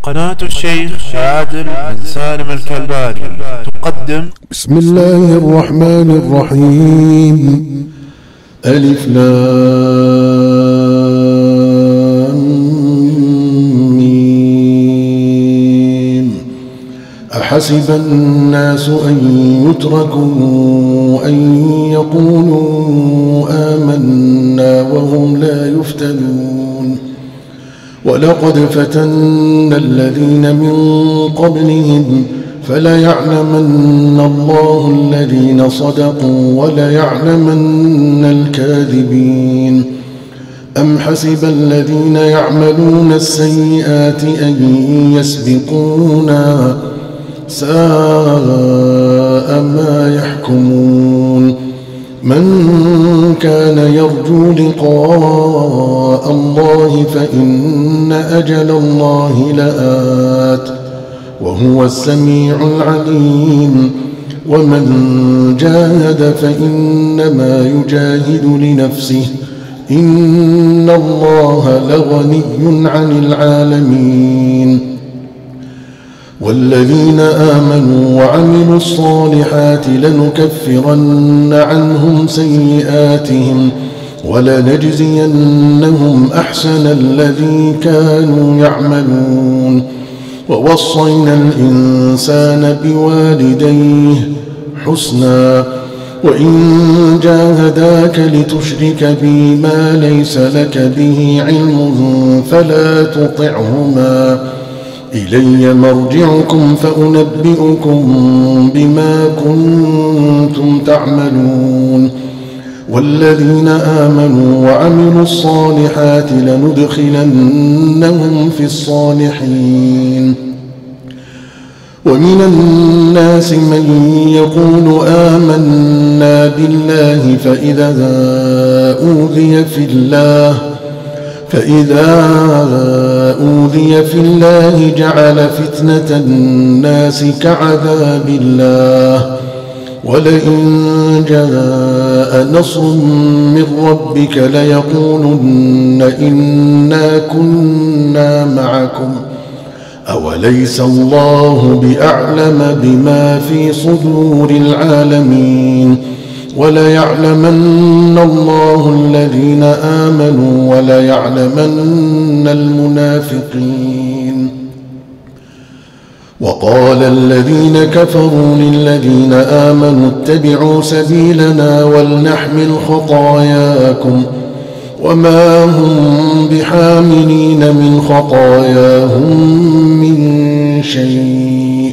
قناة الشيخ عادل بن سالم الكلباني تقدم. بسم الله الرحمن الرحيم. ألف لام ميم. أحسب الناس أن يتركوا أن يقولوا آمنا وهم لا يفتنون. ولقد فتنا الذين من قبلهم فليعلمن الله الذين صدقوا وليعلمن الكاذبين. أم حسب الذين يعملون السيئات أن يسبقونا ساء ما يحكمون. من كان يرجو لقاء الله فإن أجل الله لآت وهو السميع العليم. ومن جاهد فإنما يجاهد لنفسه إن الله لغني عن العالمين. والذين آمنوا وعملوا الصالحات لنكفرن عنهم سيئاتهم ولنجزينهم أحسن الذي كانوا يعملون. ووصينا الإنسان بوالديه حسنا وإن جاهداك لتشرك بي ما ليس لك به علم فلا تطعهما إلي مرجعكم فأنبئكم بما كنتم تعملون. والذين آمنوا وعملوا الصالحات لندخلنهم في الصالحين. ومن الناس من يقول آمنا بالله فإذا أوذي في الله جعل فتنة الناس كعذاب الله. ولئن جاء نصر من ربك ليقولن إنا كنا معكم أوليس الله بأعلم بما في صدور العالمين. وليعلمن الله الذين آمنوا وليعلمن المنافقين. وقال الذين كفروا للذين آمنوا اتبعوا سبيلنا ولنحمل خطاياكم وما هم بحاملين من خطاياهم من شيء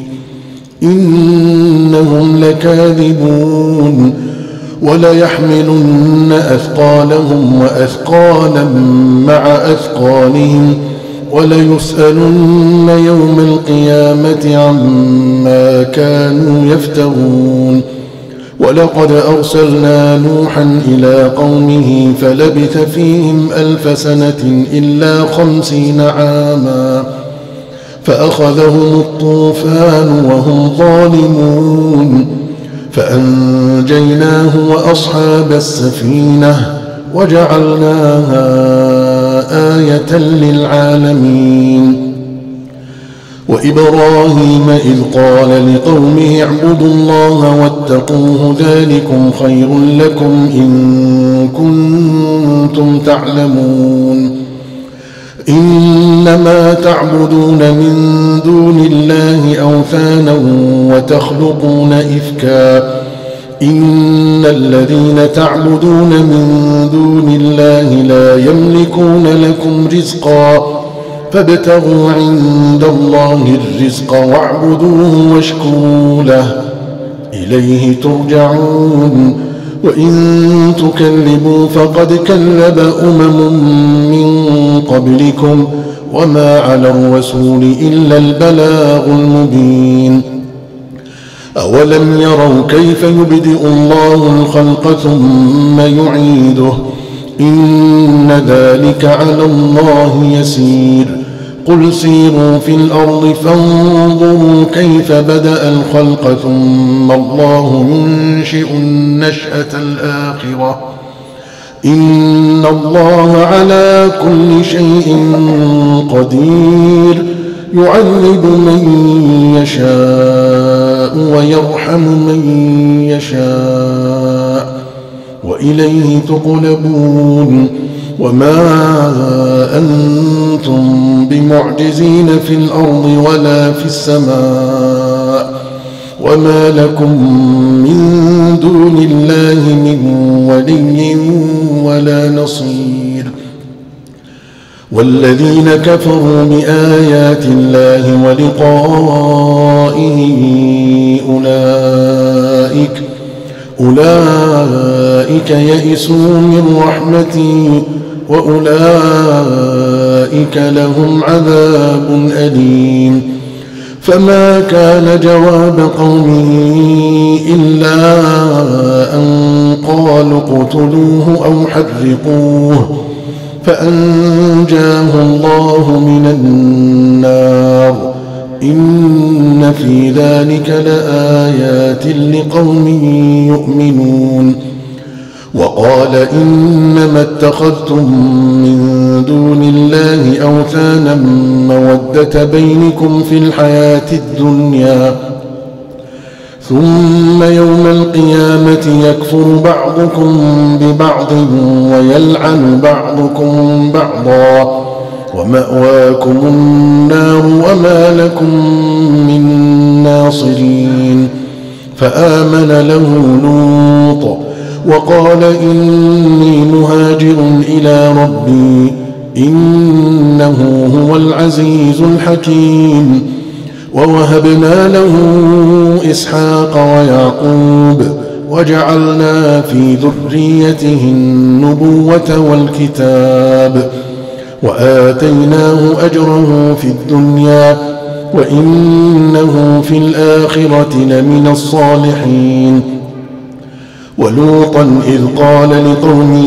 إنهم لكاذبون. وليحملن أثقالهم وأثقالا مع أثقالهم وليسألن يوم القيامة عما كانوا يفترون. ولقد أرسلنا نوحا إلى قومه فلبث فيهم 1000 سنة إلا 50 عاما فأخذهم الطوفان وهم ظالمون فأنجيناه وأصحاب السفينة وجعلناها آية للعالمين. وإبراهيم إذ قال لقومه اعبدوا الله واتقوه ذلكم خير لكم إن كنتم تعلمون. إنما تعبدون من دون الله أوثانا وتخلقون إفكا إن الذين تعبدون من دون الله لا يملكون لكم رزقا فابتغوا عند الله الرزق واعبدوه واشكروا له إليه ترجعون. وإن تكذبوا فقد كذب من قبلكم وما على الرسول إلا البلاغ المبين. أولم يروا كيف يبدئ الله الخلق ثم يعيده إن ذلك على الله يسير. قل سيروا في الأرض فانظروا كيف بدأ الخلق ثم الله ينشئ النشأة الآخرة إن الله على كل شيء قدير يعذب من يشاء ويرحم من يشاء وإليه تقلبون وما أنتم بمعجزين في الأرض ولا في السماء وما لكم من دون الله من ولي ولا نصير والذين كفروا بآيات الله ولقائه أولئك يئسوا من رحمتي وأولئك لهم عذاب أليم فما كان جواب قومه إلا أن قالوا اقتلوه أو حرقوه فأنجاه الله من النار إن في ذلك لآيات لقوم يؤمنون وقال إنما اتخذتم من دون الله أوثانا مودة بينكم في الحياة الدنيا ثم يوم القيامة يكفر بعضكم ببعض ويلعن بعضكم بعضا ومأواكم النار وما لكم من ناصرين فآمن له لوط وقال إني مهاجر إلى ربي إنه هو العزيز الحكيم ووهبنا له إسحاق ويعقوب وجعلنا في ذريته النبوة والكتاب وآتيناه أجره في الدنيا وإنه في الآخرة لمن الصالحين ولوطا إذ قال لقومه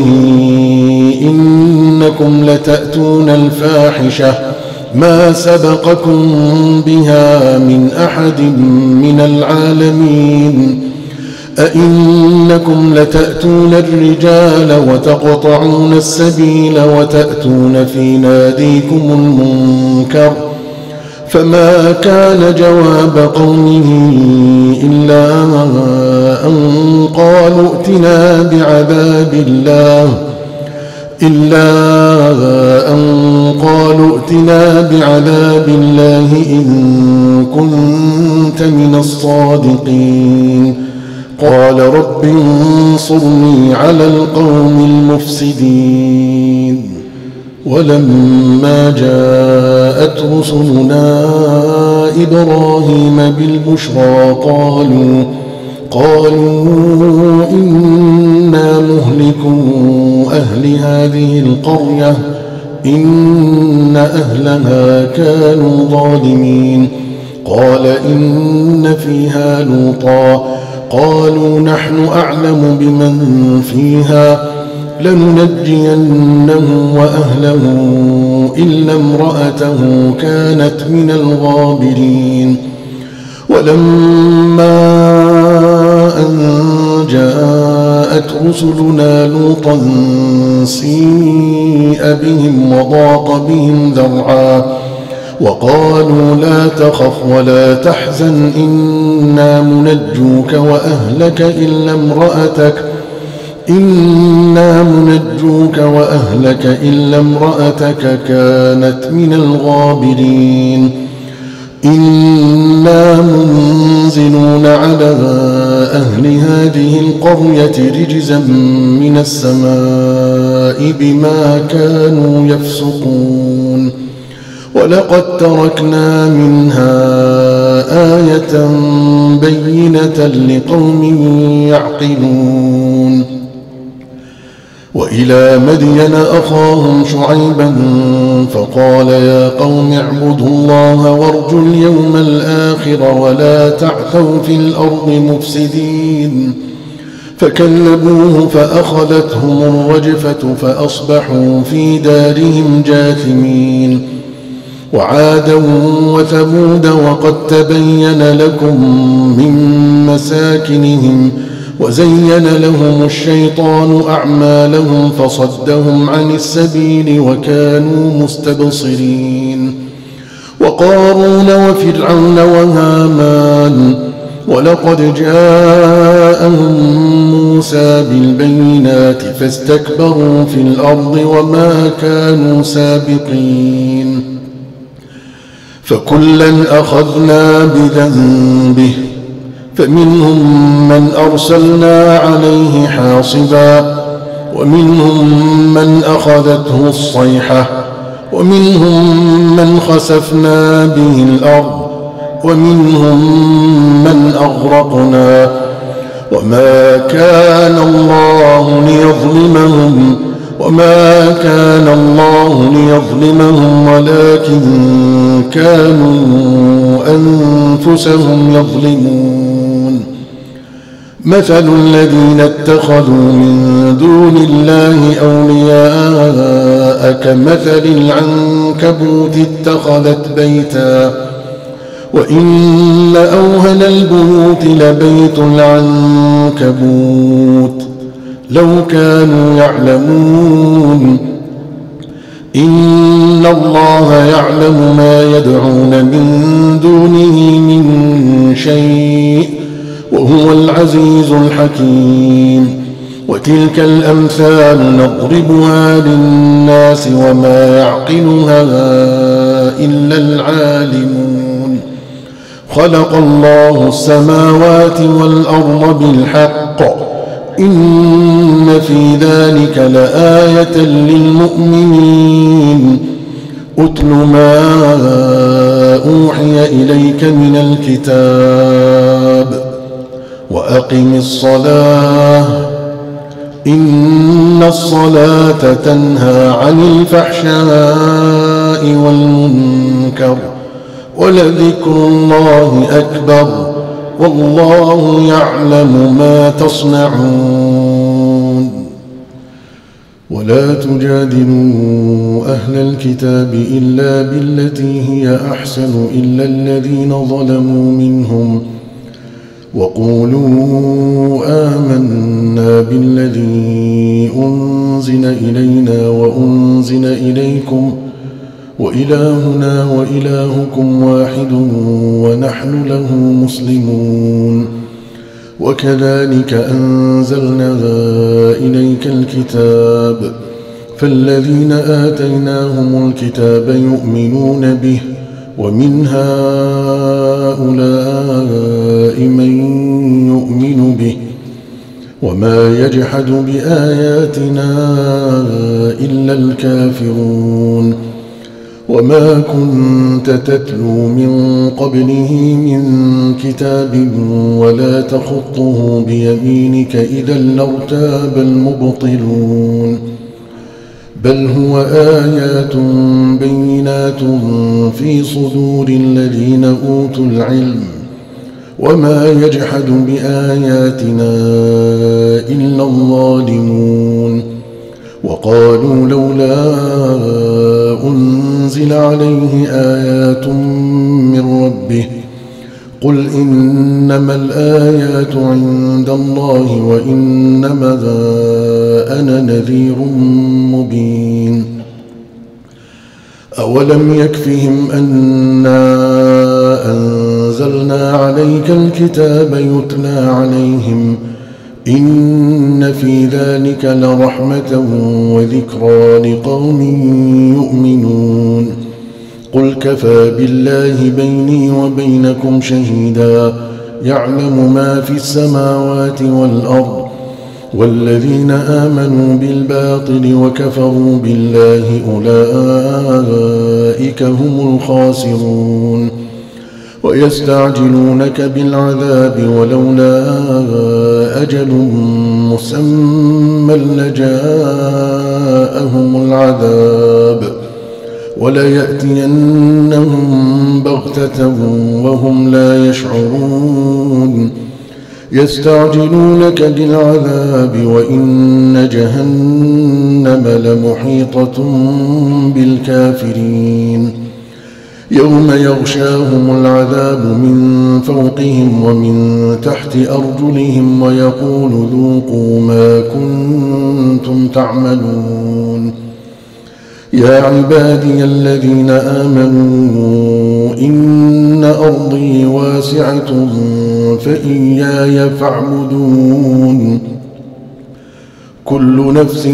إنكم لتأتون الفاحشة ما سبقكم بها من أحد من العالمين أئنكم لتأتون الرجال وتقطعون السبيل وتأتون في ناديكم المنكر فما كان جواب قومه إلا أن قالوا ائتنا بعذاب الله إن كنت من الصادقين قال رب انصرني على القوم المفسدين ولما جاءت رسلنا إبراهيم بالبشرى قالوا إنا مهلكو أهل هذه القرية إن أهلها كانوا ظالمين قال إن فيها لوطا قالوا نحن أعلم بمن فيها لننجينه وأهله إلا امرأته كانت من الغابرين ولما أن جاءت رسلنا لوطا سيء بهم وضاق بهم ذرعا وقالوا لا تخف ولا تحزن إنا منجوك وأهلك إلا امرأتك كانت من الغابرين إنا منزلون على أهل هذه القرية رجزا من السماء بما كانوا يفسقون ولقد تركنا منها آية بينة لقوم يعقلون وإلى مدين أخاهم شعيبا فقال يا قوم اعبدوا الله وارجوا اليوم الآخر ولا تعثوا في الأرض مفسدين فكذبوه فأخذتهم الرجفة فأصبحوا في دارهم جاثمين وعادا وثمود وقد تبين لكم من مساكنهم وزين لهم الشيطان أعمالهم فصدهم عن السبيل وكانوا مستبصرين وقارون وفرعون وهامان ولقد جاءهم موسى بالبينات فاستكبروا في الأرض وما كانوا سابقين فكلا أخذنا بذنبه فمنهم من أرسلنا عليه حاصبا ومنهم من أخذته الصيحة ومنهم من خسفنا به الأرض ومنهم من أغرقنا وما كان الله ليظلمهم ولكن كانوا أنفسهم يظلمون مثل الذين اتخذوا من دون الله أولياء كمثل العنكبوت اتخذت بيتا وإن أوهن البيوت لبيت العنكبوت لو كانوا يعلمون إن الله يعلم ما يدعون من دونه من شيء وهو العزيز الحكيم وتلك الأمثال نضربها للناس وما يعقلها إلا العالمون خلق الله السماوات والأرض بالحق إن في ذلك لآية للمؤمنين أتل ما أوحي إليك من الكتاب وأقم الصلاة إن الصلاة تنهى عن الفحشاء والمنكر ولذكر الله أكبر والله يعلم ما تصنعون ولا تجادلوا أهل الكتاب إلا بالتي هي أحسن إلا الذين ظلموا منهم وقولوا آمنا بالذي أنزل إلينا وأنزل إليكم وإلهنا وإلهكم واحد ونحن له مسلمون وكذلك أنزلنا إليك الكتاب فالذين آتيناهم الكتاب يؤمنون به ومن هؤلاء من يؤمن به وما يجحد بآياتنا إلا الكافرون وما كنت تتلو من قبله من كتاب ولا تخطه بيمينك إذا لارتاب المبطلون بل هو آيات بينات في صدور الذين أوتوا العلم وما يجحد بآياتنا إلا الظالمون وقالوا لولا أنزل عليه آيات من ربه قل إنما الآيات عند الله وإنما أنا نذير مبين أولم يكفهم أنا أنزلنا عليك الكتاب يتلى عليهم إن في ذلك لرحمة وذكرى لقوم يؤمنون قل كفى بالله بيني وبينكم شهيدا يعلم ما في السماوات والأرض والذين آمنوا بالباطل وكفروا بالله أولئك هم الخاسرون ويستعجلونك بالعذاب ولولا أجل مسمى لجاءهم العذاب وليأتينهم بغتة وهم لا يشعرون يستعجلونك بالعذاب وإن جهنم لمحيطة بالكافرين يوم يغشاهم العذاب من فوقهم ومن تحت أرجلهم ويقول ذوقوا ما كنتم تعملون يا عبادي الذين آمنوا إن أرضي واسعة فإياي فاعبدون كل نفس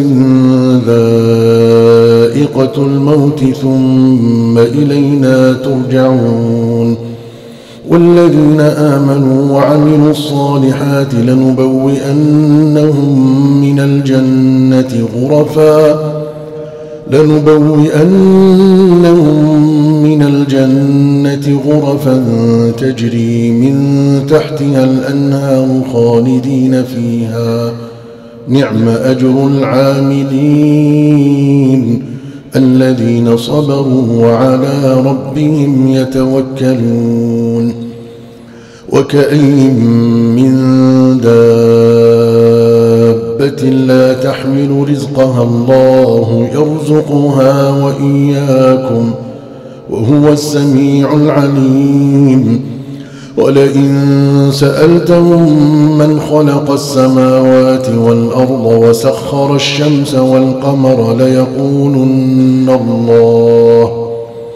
ذائقة الموت ثم إلينا ترجعون والذين آمنوا وعملوا الصالحات لنبوئنهم من الجنة غرفا تجري من تحتها الأنهار خالدين فيها نعم أجر العاملين الذين صبروا وعلى ربهم يتوكلون وكأين من دابة لا تحمل رزقها الله يرزقها وإياكم وهو السميع العليم ولئن سألتهم من خلق السماوات والأرض وسخر الشمس والقمر ليقولن الله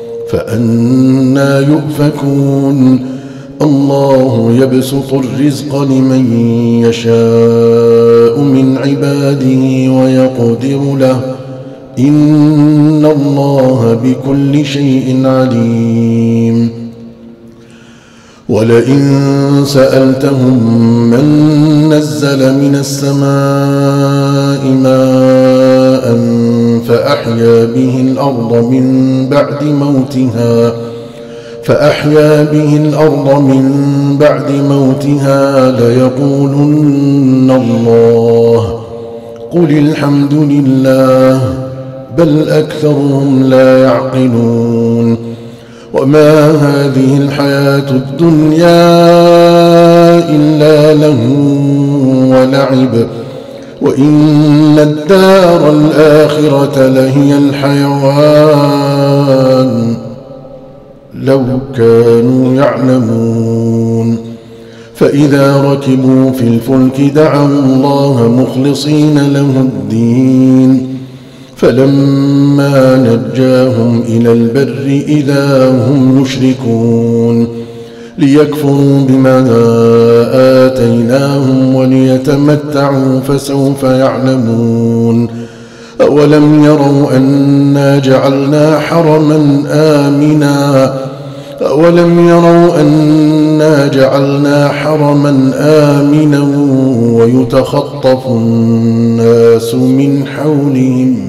فأنى يؤفكون الله يبسط الرزق لمن يشاء من عباده ويقدر له إن الله بكل شيء عليم ولئن سألتهم من نزل من السماء ماء فأحيا به الأرض من بعد موتها ليقولن الله قل الحمد لله بل أكثرهم لا يعقلون وما هذه الحياة الدنيا إلا لهو ولعب وإن الدار الآخرة لهي الحيوان لو كانوا يعلمون فإذا ركبوا في الفلك دعوا الله مخلصين له الدين فلما نجاهم إلى البر إذا هم يشركون ليكفروا بما آتيناهم وليتمتعوا فسوف يعلمون أولم يروا أنا جعلنا حرما آمنا ويتخطف الناس من حولهم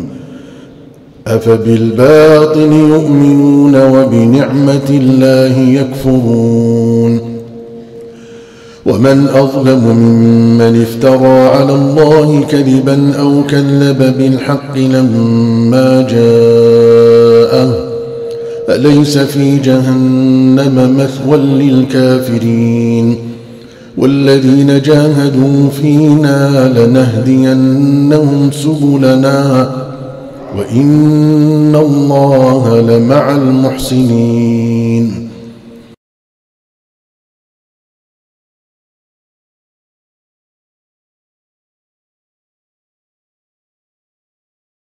أفبالباطل يؤمنون وبنعمة الله يكفرون ومن أظلم ممن افترى على الله كذبا أو كذب بالحق لما جاءه أليس في جهنم مثوى للكافرين والذين جاهدوا فينا لنهدينهم سبلنا وإن الله لمع المحسنين